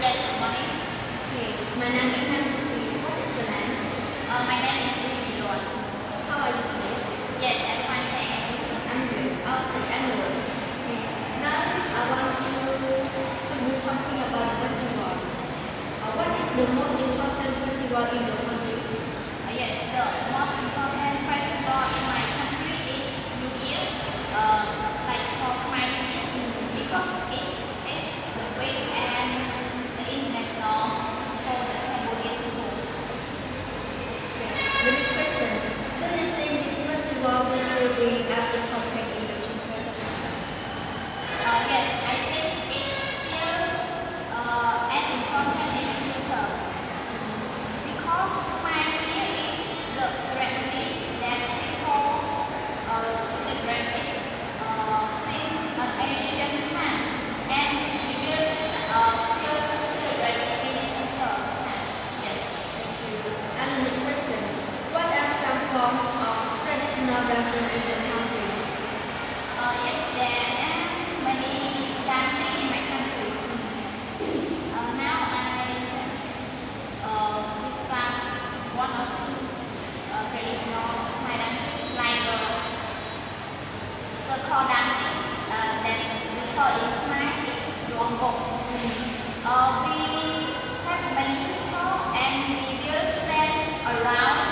Yes, good morning. Okay, my name is Nancy. What is your name? My name is Ruby Lord. How are you today? Yes, I'm fine, thank you. I'm good. I'll take anyone. Okay, now I want to do something about the festival. What is the most important festival in your country? Yes, the most important festival in my country is New Year, like for my year, because it is the big and the international for the Cambodian people. Yes. The next question. Do you think this festival will be as important in the future? Yes, I think it's still as important in the future because my year is the ceremony that people celebrate it since an ancient time, and we will still to celebrate it in the future. Yes. Thank you. And the next question. What are some forms of traditional dancing in your country? Yes, there are many dancing in my country. Now I just describe one or two traditional Thai dancing, like circle dancing that we call in Thai is Luang Bok. We have many people and we will stand around